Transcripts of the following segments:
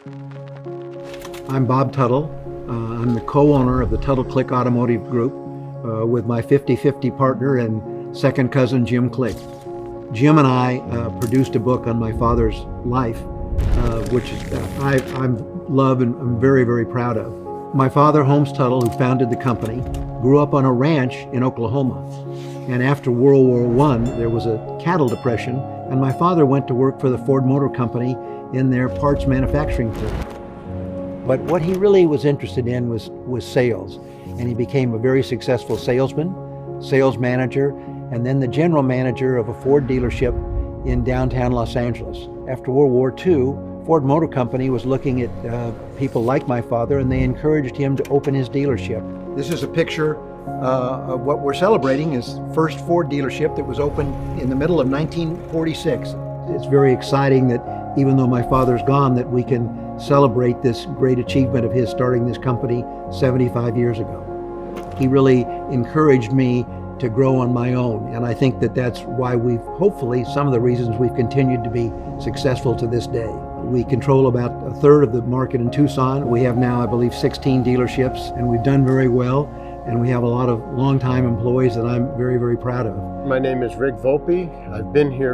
I'm Bob Tuttle. I'm the co-owner of the Tuttle Click Automotive Group with my 50-50 partner and second cousin Jim Click. Jim and I produced a book on my father's life, which I love and I'm very, very proud of. My father, Holmes Tuttle, who founded the company, grew up on a ranch in Oklahoma. And after World War I, there was a cattle depression, and my father went to work for the Ford Motor Company in their parts manufacturing firm. But what he really was interested in was sales, and he became a very successful salesman, sales manager, and then the general manager of a Ford dealership in downtown Los Angeles. After World War II, Ford Motor Company was looking at people like my father, and they encouraged him to open his dealership. This is a picture of what we're celebrating is first Ford dealership that was opened in the middle of 1946. It's very exciting that even though my father's gone, that we can celebrate this great achievement of his starting this company 75 years ago. He really encouraged me to grow on my own, and I think that that's why hopefully some of the reasons we've continued to be successful to this day. We control about a third of the market in Tucson. We have now, I believe, 16 dealerships, and we've done very well, and we have a lot of longtime employees that I'm very, very proud of. My name is Rick Volpe. I've been here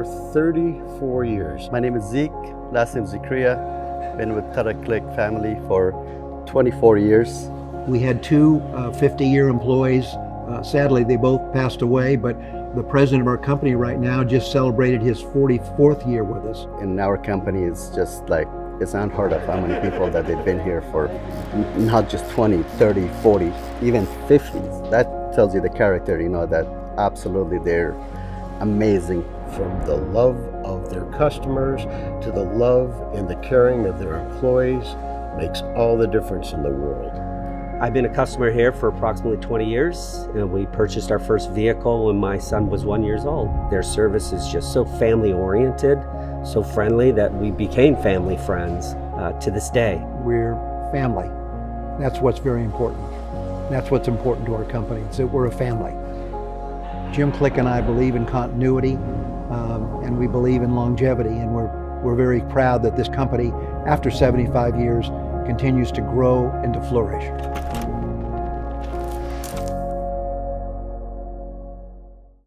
34 years. My name is Zeke, last name is Zikria. Been with Tuttle Click family for 24 years. We had two 50-year employees. Sadly, they both passed away, but the president of our company right now just celebrated his 44th year with us. In our company, it's just like, it's unheard of how many people that they've been here for, not just 20, 30, 40, even 50s. That tells you the character, you know, that absolutely they're amazing. From the love of their customers to the love and the caring of their employees makes all the difference in the world. I've been a customer here for approximately 20 years. We purchased our first vehicle when my son was 1 year old. Their service is just so family oriented, so friendly that we became family friends to this day. We're family. That's what's very important. That's what's important to our company, is that we're a family. Jim Click and I believe in continuity, and we believe in longevity, and we're very proud that this company, after 75 years, continues to grow and to flourish.